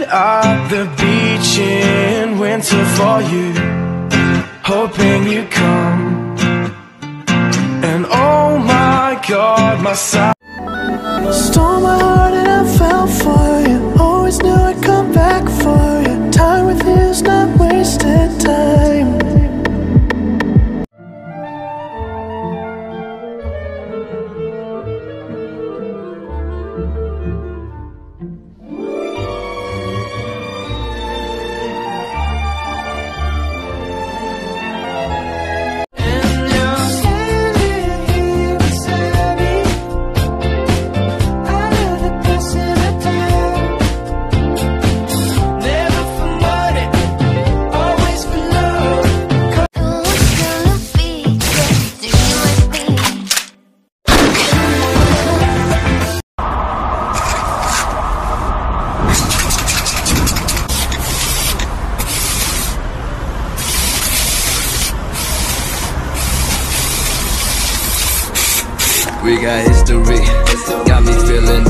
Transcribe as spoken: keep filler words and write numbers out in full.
at the beach in winter for you, hoping you come. And oh my God, my side stole my heart and I fell for you. Always knew I'd come back for you. Time with you is not wasted time. We got history, got me feeling